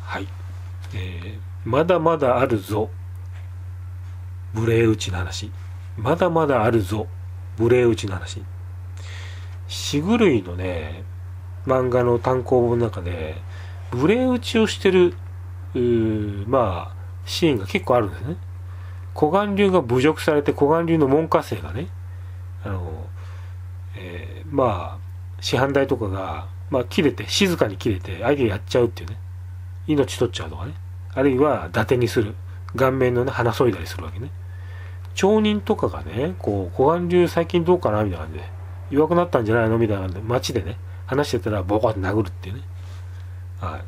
はい、まだまだあるぞ無礼打ちの話。まだまだあるぞ無礼打ちの話。シグ類のね漫画の単行本の中で無礼打ちをしてるまあシーンが結構あるんですね。湖岸流が侮辱されて、湖岸流の門下生がね、あの、まあ師範代とかが、まあ、切れて静かに切れて相手やっちゃうっていうね、命取っちゃうとかね、あるいは伊達にする、顔面のね鼻削いだりするわけね。町人とかがね、こう湖岸流最近どうかなみたいな感じで、弱くなったんじゃないのみたいな感じで街でね話してたらボコって殴るっていうね。はい。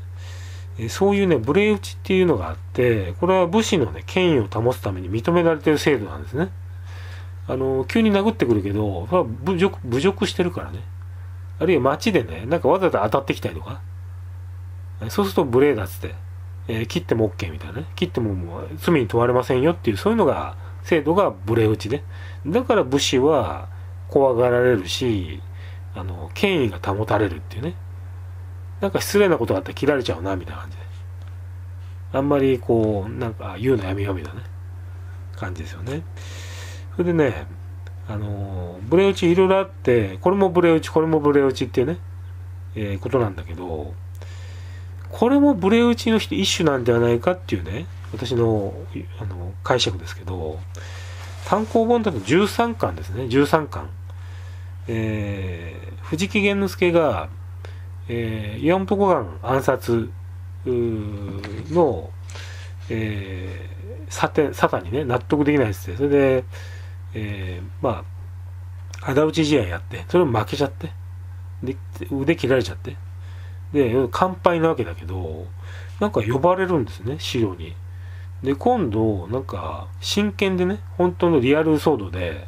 そういうね無礼打ちっていうのがあって、これは武士のね権威を保つために認められてる制度なんですね。急に殴ってくるけど、それは侮辱してるからね。あるいは街でね、なんかわざと当たってきたりとか、そうすると無礼だっつって、切っても OK みたいなね。切ってももう罪に問われませんよっていう、そういうのが、制度が無礼打ちで。だから武士は怖がられるし、権威が保たれるっていうね。なんか失礼なことがあったら切られちゃうな、みたいな感じで。あんまりこう、なんか言うのやめようみたいなね、感じですよね。それでね、ブレ打ちいろいろあって、これもブレ打ち、これもブレ打ちっていうね、ことなんだけど、これもブレ打ちの一種なんではないかっていうね、私の解釈ですけど、単行本だと13巻ですね、13巻。藤木玄之助が、岩本五眼暗殺の、沙汰にね、納得できないっつって、それで、まあ、仇討ち試合やって、それも負けちゃって、で、腕切られちゃって、で、乾杯なわけだけど、なんか呼ばれるんですね、資料に。で、今度、なんか、真剣でね、本当のリアル騒動で、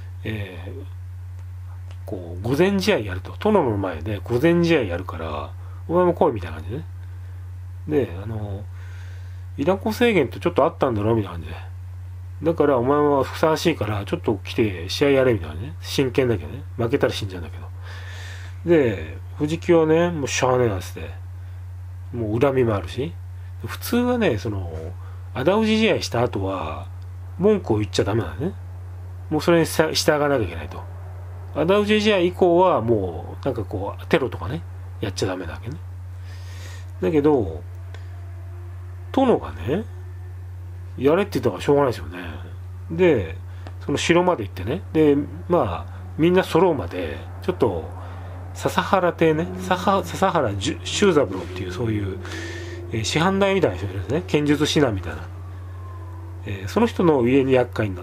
こう、御前試合やると。殿の前で御前試合やるから、お前も来いみたいな感じでね。で、イラコ制限とちょっとあったんだろみたいな感じで。だからお前はふさわしいからちょっと来て試合やれみたいなね。真剣だけどね。負けたら死んじゃうんだけど。で、藤木はね、もうしゃあねえなっつって。もう恨みもあるし。普通はね、仇討ち試合した後は、文句を言っちゃダメなんだね。もうそれに従わなきゃいけないと。仇討ち試合以降はもう、なんかこう、テロとかね、やっちゃダメだわけね。だけど、殿がね、やれって言ったからしょうがないですよね。で、その城まで行ってね、で、まあ、みんな揃うまで、ちょっと、笹原邸ね、笹原修三郎っていう、そういう、師範代みたいな人いるんですね。剣術指南みたいな。その人の家に厄介になって、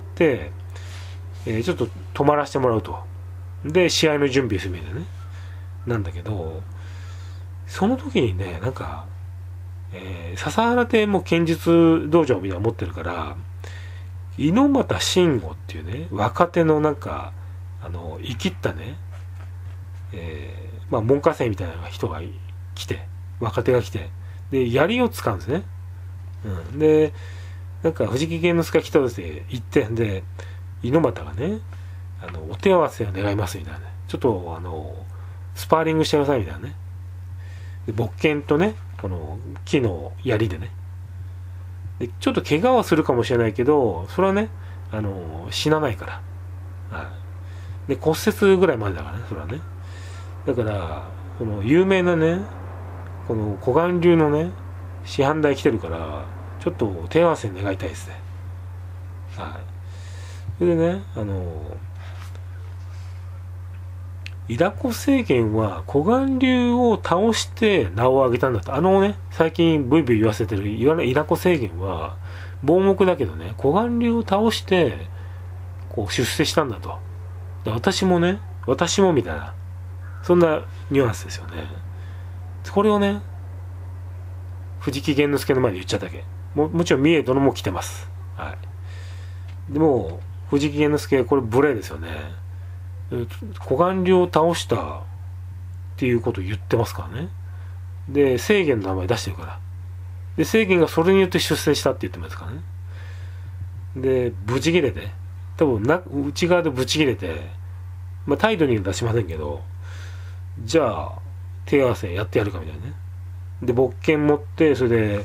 ちょっと泊まらせてもらうと。で、試合の準備するみたいなね。なんだけど、その時にね、なんか、笹原邸も剣術道場みたいなの持ってるから、猪俣慎吾っていうね、若手のなんか、生きったね、まあ、門下生みたいな人が来て、若手が来て、で、槍を使うんですね。うん。で、なんか、藤木玄之助が来たって言って、で、猪俣がね、お手合わせを願いますみたいなね。ちょっと、スパーリングしてくださいみたいなね。で木剣とね、この木の槍でね。で、ちょっと怪我はするかもしれないけど、それはね、死なないから。はい。で、骨折ぐらいまでだからね、それはね。だから、この有名なね、この湖岸流のね、師範代来てるから、ちょっと手合わせ願いたいですね。はい。それでね、イダコ政権は湖岸流を倒して名を挙げたんだと。最近ブイブイ言わせてるイダコ政権は、盲目だけどね、湖岸流を倒して、こう出世したんだと。で私もみたいな、そんなニュアンスですよね。これをね、藤木玄之助の前で言っちゃっただけ。もちろん三重殿も来てます。はい。でも、藤木玄之助、これ無礼ですよね。湖岸流を倒したっていうことを言ってますからね。で、正元の名前出してるから。で、正元がそれによって出世したって言ってますからね。で、ブチ切れて、多分内側でブチ切れて、まあ態度には出しませんけど、じゃあ、手合わせやってやるかみたいなね。 で木剣持って、それで、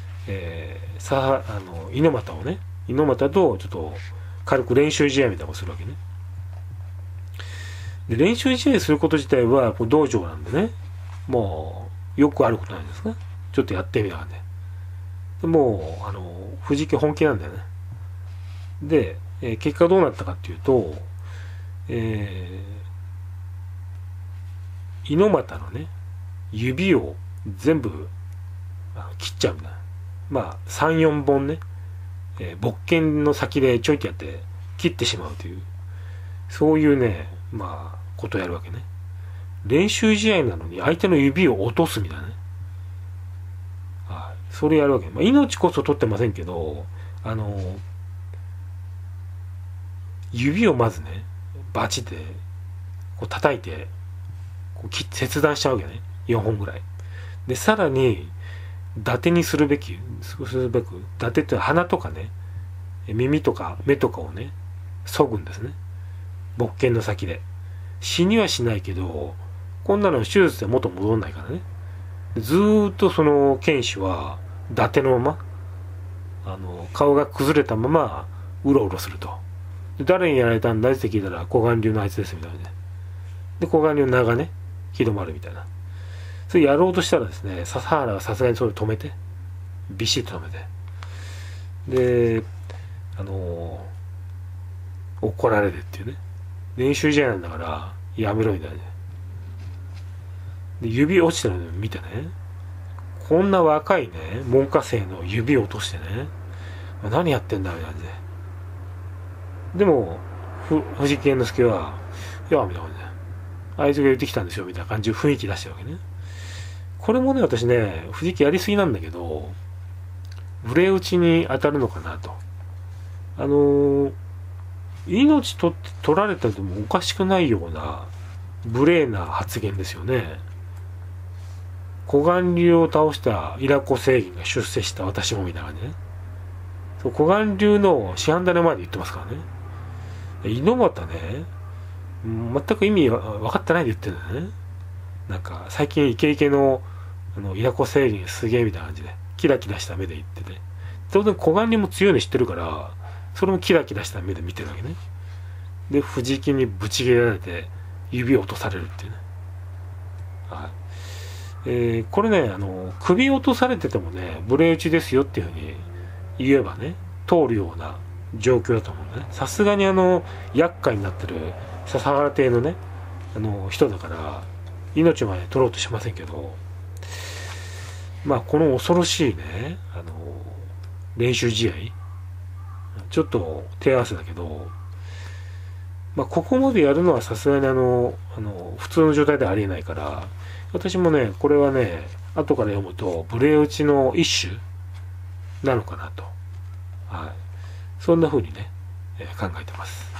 猪俣をね、猪俣とちょっと軽く練習試合みたいなのをするわけね。で練習試合すること自体はこう道場なんでね、もうよくあることなんですが、ちょっとやってみたんで、でもう藤木本気なんだよね。で、結果どうなったかっていうと、猪俣のね指を全部切っちゃうんだ。まあ3、4本ね、木剣の先でちょいってやって切ってしまうという、そういうね、まあことをやるわけね。練習試合なのに相手の指を落とすみたいなね。はい、それやるわけ。まあ、命こそ取ってませんけど、指をまずねバチってこう叩いてこう切断しちゃうわけね。4本ぐらいで、さらに伊達にするべく、伊達って鼻とかね、耳とか目とかをね削ぐんですね、木剣の先で。死にはしないけど、こんなの手術で元戻んないからね。ずーっとその剣士は伊達のまま顔が崩れたままうろうろすると。で誰にやられたんだって聞いたら、小眼流のあいつですみたいなね。で小眼流の名がね広まるみたいな。それやろうとしたらですね、笹原がさすがにそれを止めて、ビシッと止めて、で怒られるっていうね。練習試合なんだからやめろみたいな。で指落ちてるの見てね、こんな若いね門下生の指を落としてね、何やってんだみたいな感じで。でも藤木猿之助は「いや」みたいな感じで、あいつが言ってきたんですよみたいな感じで雰囲気出してるわけね。これもね、私ね藤木やりすぎなんだけど、無礼打ちに当たるのかなと。命取られたでもおかしくないような無礼な発言ですよね。小眼流を倒したイラコ聖義が出世した私もみたいな感じね。そう、小眼流の師範種まで言ってますからね。猪俣ね、全く意味分かってないで言ってるんだよね。なんか最近イケイケのイラコ聖義がすげえみたいな感じでキラキラした目で言ってて、当然小眼流も強いの知ってるから、それもキラキラした目で見てるわけね。で藤木にぶち切れられて指を落とされるっていうね。はい。これね、首落とされててもね無礼打ちですよっていうふうに言えばね通るような状況だと思うんだね。さすがに厄介になってる笹原邸のね人だから命まで取ろうとしませんけど、まあこの恐ろしいね練習試合、ちょっと手合わせだけど、まあここまでやるのはさすがに普通の状態ではありえないから、私もねこれはね後から読むと無礼打ちの一種なのかなと、はい、そんな風にね、考えてます。